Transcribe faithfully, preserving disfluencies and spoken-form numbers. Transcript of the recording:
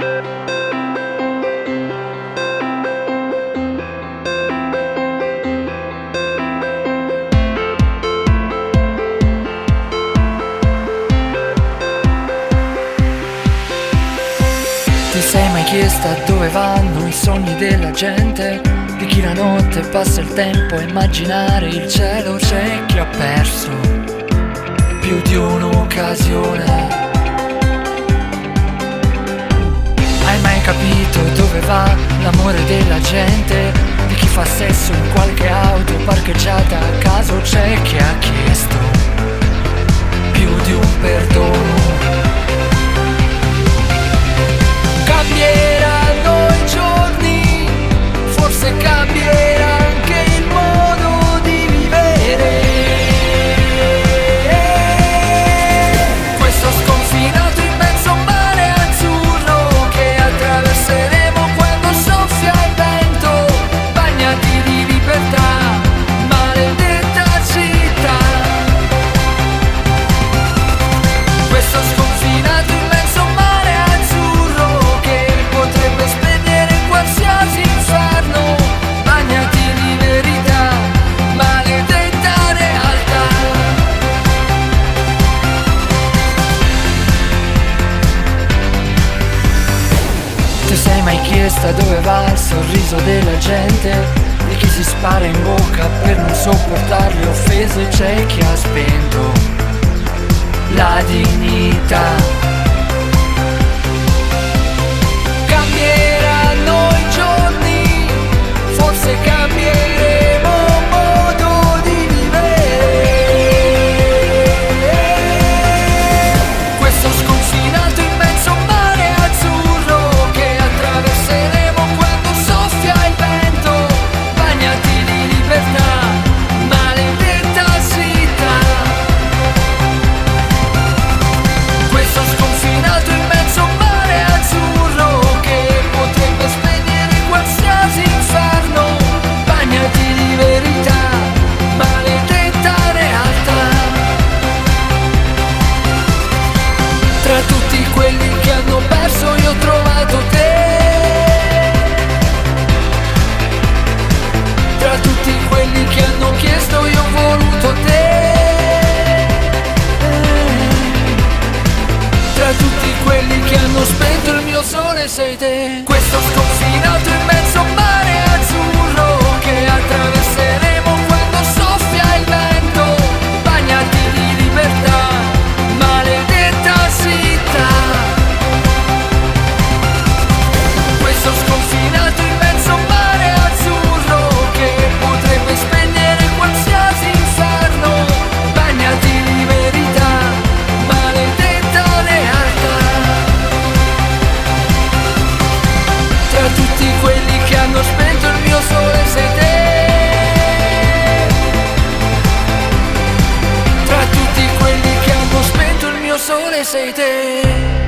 Ti sei mai chiesta dove vanno i sogni della gente? Di chi la notte passa il tempo a immaginare il cielo? C'è chi ha perso più di un'occasione. Hai mai capito dove va l'amore della gente? Di chi fa sesso in qualche auto parcheggiata a caso? C'è chi ha chiesto più di un perdono. Cambieranno i giorni, forse cambierà anche il modo di vivere. Questo sconfinato immenso mare azzurro che attraverseremo quando soffia il vento, bagnati di libertà, maledetta città. Questo sconfinato immenso mare azzurro che potrebbe spegnere qualsiasi inferno, bagnati di verità, maledetta realtà. Ti sei mai chiesta dove va il sorriso della gente? Di chi si spara in bocca per non sopportare le offese? C'è chi ha spento la dignità. Cambieranno i giorni, forse cambieremo modo di vivere. Questo sconfinato immenso mare azzurro che attraverseremo quando soffia il vento, bagnati di libertà, maledetta città. Questo sconfinato immenso mare azzurro che potrebbe spegnere qualsiasi inferno, bagnati di verità, maledetta realtà. Tra tutti quelli che hanno perso io ho trovato te. Tra tutti quelli che hanno chiesto io ho voluto te. Tra tutti quelli che hanno spento il mio sole sei te. Questo sconfinato immenso mare azzurro che attraverseremo quando soffia il vento, bagnati di libertà, maledetta città. Questo sconfinato immenso mare azzurro che potrebbe spegnere qualsiasi inferno, bagnati di verità, maledetta realtà. Tra tutti quelli che hanno spento il mio sole sei te. Tra tutti quelli che hanno spento il mio sole sei te.